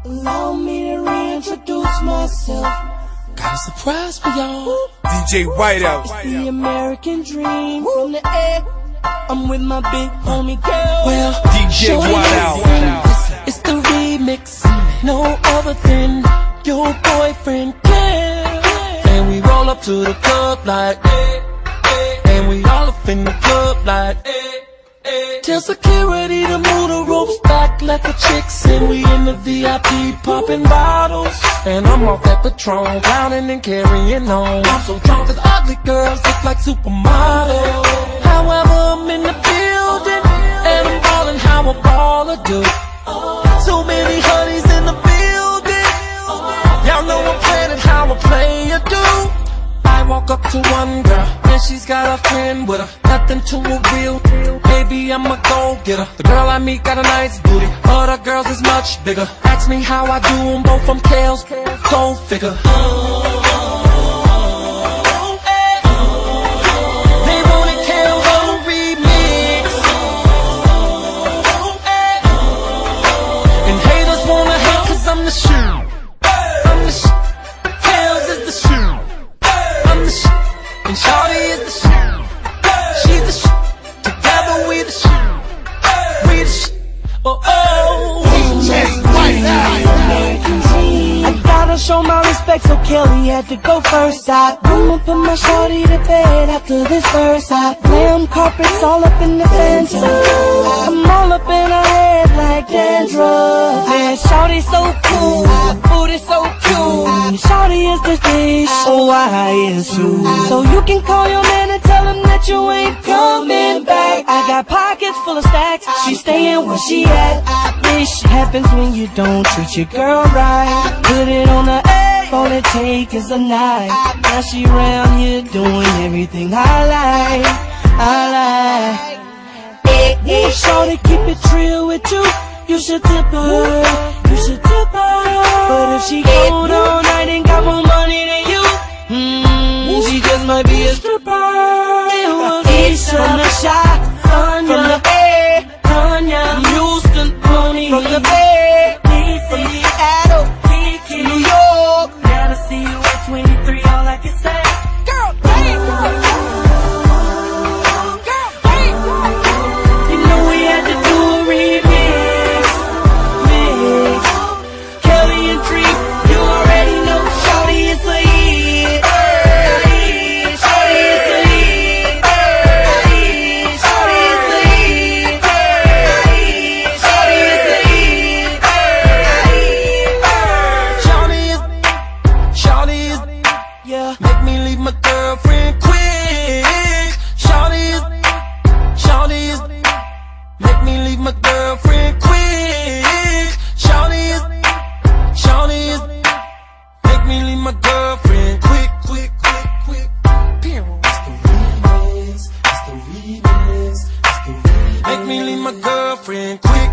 Allow me to reintroduce myself. Got a surprise for y'all. DJ Whiteout. It's the American dream from the egg. I'm with my big homie girl. Well, DJ Whiteout. It's the remix. No other than your boyfriend can. And we roll up to the club like, and we all up in the club like, tell security to move the ropes back, let the chicks in. We in the VIP popping bottles, and I'm off that Patron, drowning and carrying on. I'm so drunk that ugly girls look like supermodels. However, I'm in the building, and I'm ballin' how a baller do. Too many honeys in the building. Y'all know I'm playing how a player do. I walk up to one girl, and she's got a friend with her. Nothing to a real deal. Baby, I'm a go-getter. The girl I meet got a nice booty. Other girls is much bigger. Ask me how I do them both from tails. Go figure. They wanna kill on the remix. And haters wanna hate 'cause I'm the shoe. I'm the sh. Tails is the shoe. I'm the sh. And Shawty is the sh. She's the sh. Together we the sh. We the sh. Oh oh. DJ Whiteout. I gotta show my respect, so Kelly had to go first. I'ma put my shorty to bed after this verse. I glam carpets all up in the fence. I'm all up in her head like dandruff. Man, shorty so cool, booty so cute. Shorty is the dish, oh I is too. So you can call your man and tell him that you ain't coming back. I got pockets full of stacks, she staying where she at. This happens when you don't treat your girl right. Put it on the egg, all it take is a knife. Now she round here doing everything I like. I like. Hey, shorty, keep it real with you. You should tip her, you should tip her. But if she cold all night and got more money than you, she just might be a stripper. It's from the shot, from the A, Tanya, Houston, money from the Bay, from Seattle, New York. Gotta see you at 23, all I can say. Girl, babe. Girl, babe. You know we had to do a remix. Mix. Kelly and Dree, you already know Shawty is the hit. Shawty is the hit. Shawty is the hit. Shawty is the hit. Shawty is, Yeah. make me leave my girlfriend quick. Shawty is, make me leave my girlfriend quick. Shawty is, make me leave my girlfriend quick. It's the remix. Make me leave my girlfriend quick.